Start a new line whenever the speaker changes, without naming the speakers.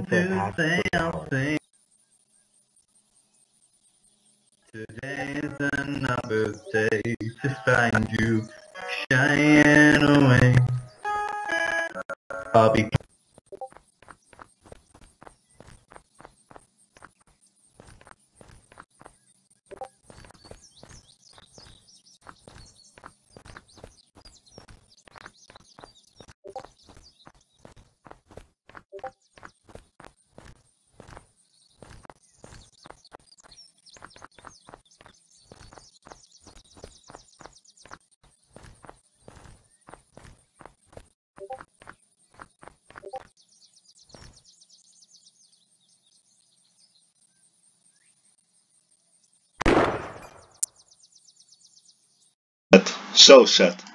to say I'll sing. Today is another day to find you shying away. I'll be
So sad.